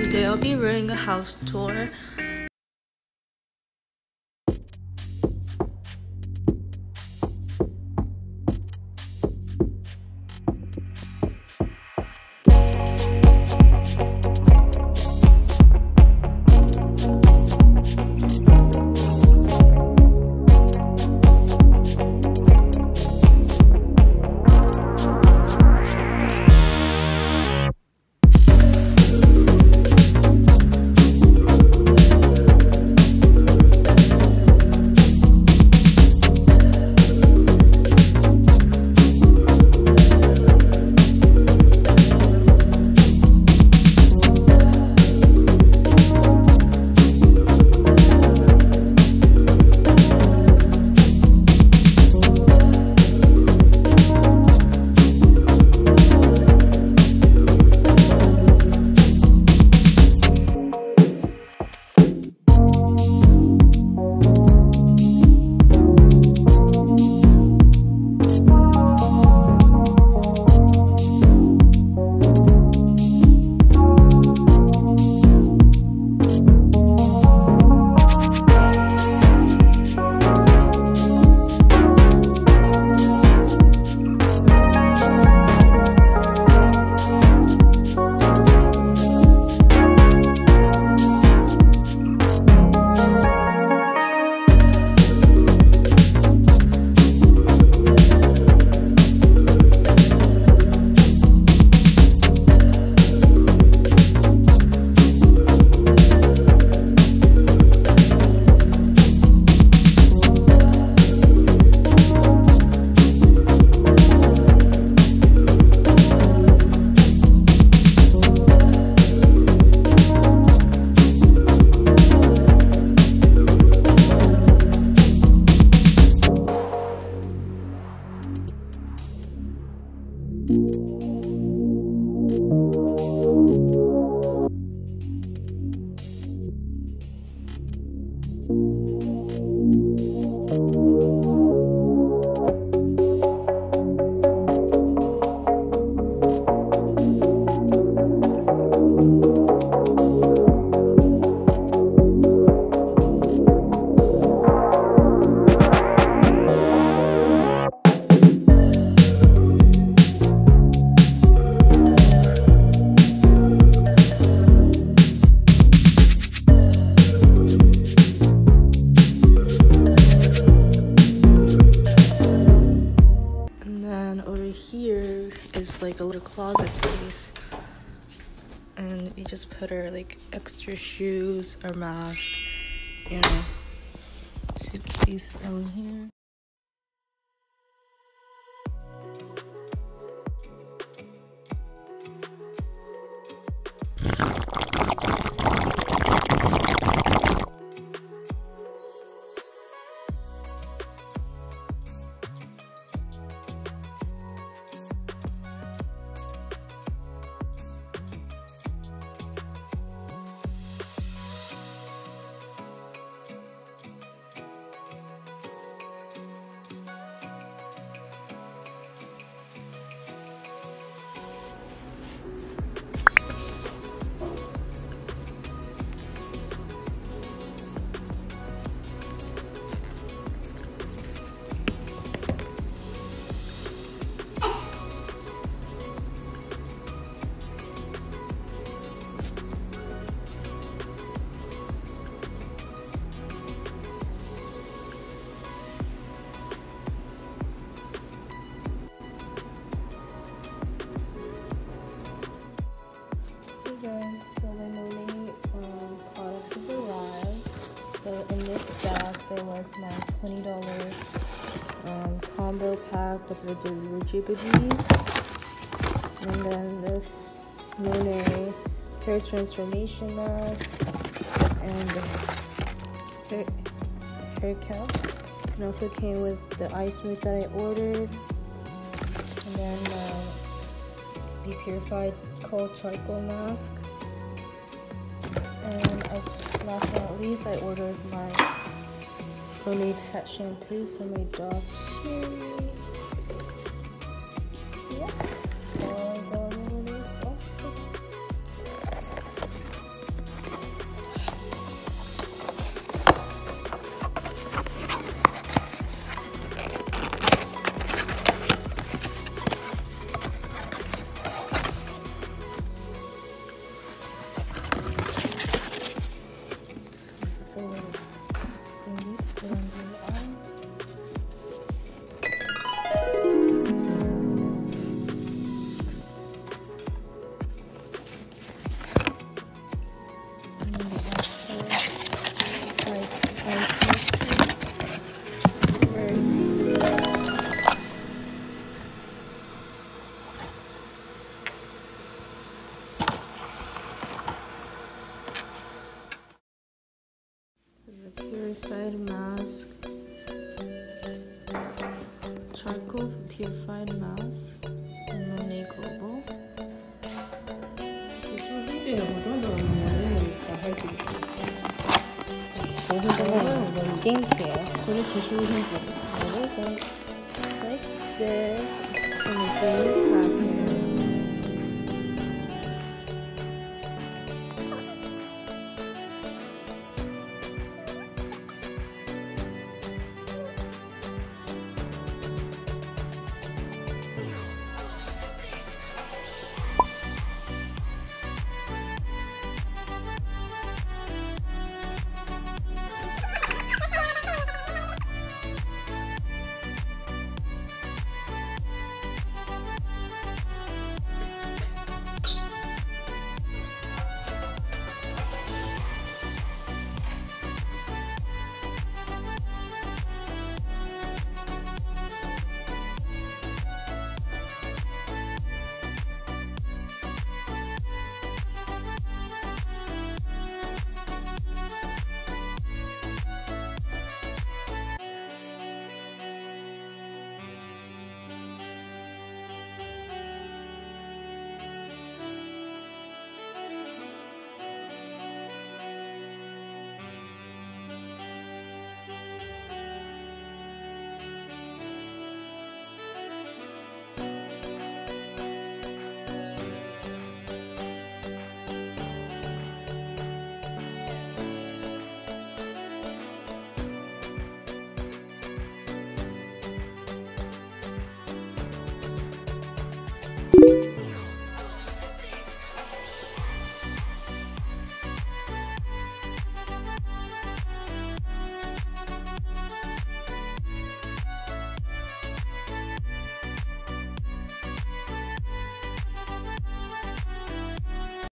Today I'll be wearing a house tour. Here is like a little closet space, and we just put our like extra shoes, our mask, you know, suitcase down here. So the Monet products have arrived. So in this bag there was my $20 combo pack with the Rejuvenates, and then this Monet hair transformation mask and hair cap. And also came with the eye smooth that I ordered, and then the purified cold charcoal mask. And as last but not least, I ordered my Monet pet shampoo for my dog Sherry. Yeah, so I got Monet skincare. 그래, 기술이 해줘. What is it? Just like this. It's in the green